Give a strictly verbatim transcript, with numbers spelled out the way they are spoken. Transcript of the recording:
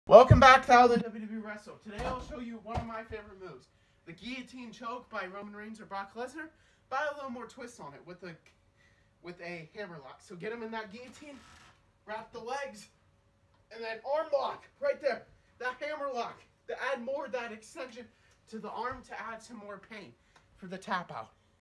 Welcome back to How to W W E Wrestle. Today I'll show you one of my favorite moves, the guillotine choke by Roman Reigns or Brock Lesnar, but a little more twist on it with a with a hammerlock. So get him in that guillotine, wrap the legs, and then arm lock right there. That hammerlock to add more of that extension to the arm to add some more pain for the tap out.